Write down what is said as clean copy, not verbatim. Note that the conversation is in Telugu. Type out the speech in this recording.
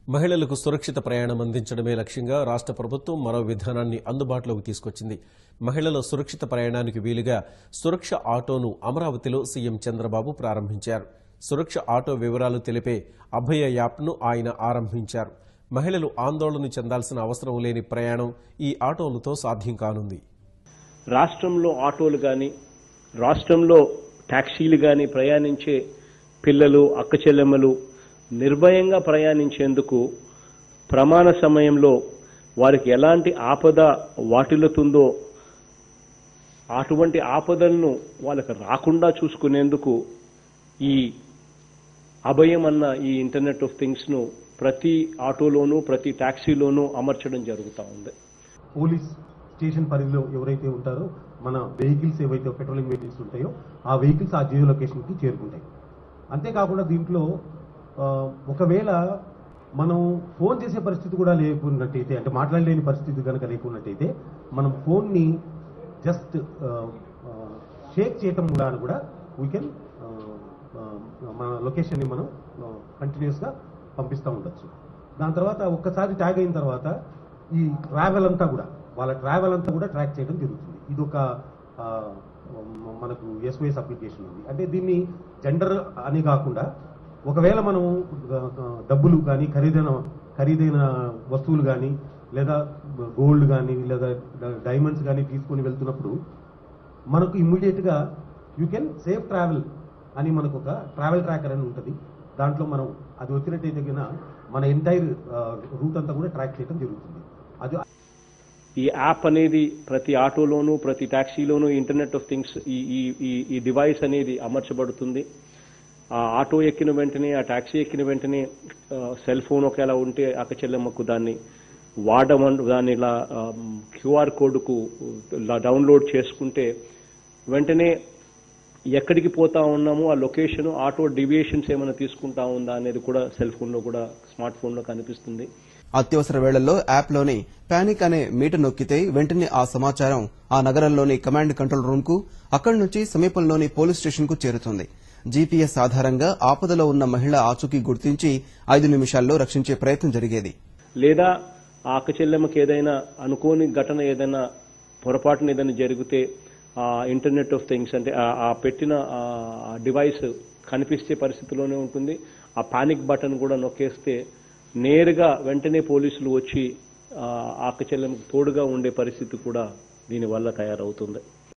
మహిళలకు సురక్షిత ప్రయాణం అందించడమే లక్ష్యంగా రాష్ట్ర ప్రభుత్వం మరో విధానాన్ని అందుబాటులోకి తీసుకొచ్చింది. మహిళల సురక్షిత ప్రయాణానికి వీలుగా సురక్ష ఆటోను అమరావతిలో సీఎం చంద్రబాబు ప్రారంభించారు. సురక్ష ఆటో వివరాలు తెలిపే అభయ యాప్ను ఆయన ఆరంభించారు. మహిళలు ఆందోళన చెందాల్సిన అవసరం లేని ప్రయాణం ఈ ఆటోలతో సాధ్యం కానుంది. రాష్ట్రంలో ఆటోలు గాని, రాష్ట్రంలో టాక్సీలు గాని ప్రయాణించే పిల్లలు, అక్కచెల్లెమ్మలు నిర్భయంగా ప్రయాణించేందుకు ప్రమాణ సమయంలో వారికి ఎలాంటి ఆపద వాటిల్లుతుందో అటువంటి ఆపదలను వాళ్ళకి రాకుండా చూసుకునేందుకు ఈ అభయం అన్న ఈ ఇంటర్నెట్ ఆఫ్ థింగ్స్ ను ప్రతి ఆటోలోనూ ప్రతి టాక్సీలోనూ అమర్చడం జరుగుతూ ఉంది. పోలీస్ స్టేషన్ పరిధిలో ఎవరైతే ఉంటారో మన వెహికల్స్ ఏవైతే పెట్రోలింగ్ వెహికల్స్ ఉంటాయో ఆ వెహికల్స్ ఆ జియో లొకేషన్కి చేరుకుంటాయి. అంతేకాకుండా దీంట్లో ఒకవేళ మనం ఫోన్ చేసే పరిస్థితి కూడా లేకున్నట్టయితే, అంటే మాట్లాడలేని పరిస్థితి కనుక లేకున్నట్టయితే మనం ఫోన్ని జస్ట్ షేక్ చేయటం ద్వారా కూడా వీ కెన్ మన లొకేషన్ని మనం కంటిన్యూస్గా పంపిస్తూ ఉండొచ్చు. దాని తర్వాత ఒక్కసారి ట్యాగ్ అయిన తర్వాత ఈ ట్రావెల్ అంతా కూడా వాళ్ళ ట్రావెల్ అంతా కూడా ట్రాక్ చేయడం జరుగుతుంది. ఇది ఒక మనకు SOS అప్లికేషన్ ఉంది. అంటే దీన్ని జెండర్ అని కాకుండా ఒకవేళ మనం డబ్బులు కానీ ఖరీదైన వస్తువులు కానీ లేదా గోల్డ్ కానీ లేదా డైమండ్స్ కానీ తీసుకొని వెళ్తున్నప్పుడు మనకు ఇమ్మీడియట్గా యూ కెన్ సేఫ్ ట్రావెల్ అని మనకు ఒక ట్రావెల్ ట్రాకర్ అని ఉంటుంది. దాంట్లో మనం అది వచ్చినట్టయితే కన్నా మన ఎంటైర్ రూట్ అంతా కూడా ట్రాక్ చేయడం జరుగుతుంది. అది ఈ యాప్ అనేది ప్రతి ఆటోలోనూ ప్రతి టాక్సీలోనూ ఇంటర్నెట్ ఆఫ్ థింగ్స్ ఈ డివైస్ అనేది అమర్చబడుతుంది. ఆ ఆటో ఎక్కిన వెంటనే, ఆ టాక్సీ ఎక్కిన వెంటనే సెల్ ఫోన్ ఒకవేళ ఉంటే అక్కచెల్లెమ్మకు దాన్ని దాన్ని ఇలా QR కోడ్కు డౌన్లోడ్ చేసుకుంటే వెంటనే ఎక్కడికి పోతా ఉన్నామో ఆ లొకేషన్, ఆటో డివియేషన్స్ ఏమైనా తీసుకుంటా ఉందా అనేది కూడా సెల్ ఫోన్లో కూడా, స్మార్ట్ ఫోన్లో కనిపిస్తుంది. అత్యవసర వేళల్లో యాప్లోని పానిక్ అనే మీటర్ నొక్కితే వెంటనే ఆ సమాచారం ఆ నగరంలోని కమాండ్ కంట్రోల్ రూమ్ కు, అక్కడి నుంచి సమీపంలోని పోలీస్ స్టేషన్ కు చేరుతుంది. GPS ఆధారంగా ఆపదలో ఉన్న మహిళ ఆచూకీ గుర్తించి 5 నిమిషాల్లో రక్షించే ప్రయత్నం జరిగేది. లేదా ఆ అక్కచెల్లెమ్మకి ఏదైనా అనుకోని ఘటన, ఏదైనా పొరపాటున ఏదైనా జరిగితే ఆ ఇంటర్నెట్ ఆఫ్ థింగ్స్ అంటే ఆ పెట్టిన డివైస్ కనిపిస్తే పరిస్థితిలోనే ఉంటుంది. ఆ పానిక్ బటన్ కూడా నొక్కేస్తే నేరుగా వెంటనే పోలీసులు వచ్చి ఆ అక్కచెల్లెమ్మకి తోడుగా ఉండే పరిస్థితి కూడా దీనివల్ల తయారవుతుంది.